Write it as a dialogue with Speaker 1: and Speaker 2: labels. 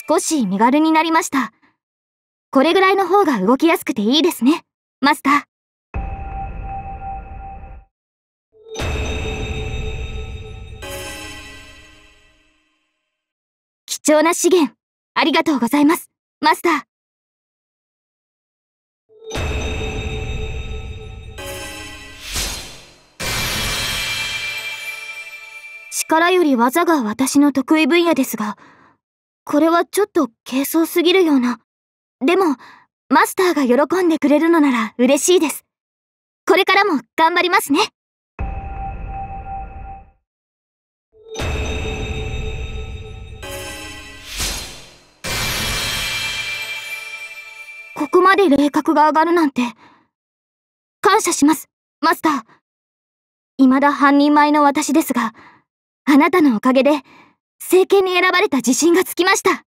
Speaker 1: 少し身軽になりました。これぐらいの方が動きやすくていいですね、マスター。貴重な資源、ありがとうございます、マスター。力より技が私の得意分野ですが、これはちょっと軽装すぎるような。でも、マスターが喜んでくれるのなら嬉しいです。これからも頑張りますね。ここまで霊格が上がるなんて。感謝します、マスター。未だ半人前の私ですが、あなたのおかげで、聖剣に選ばれた自信がつきました。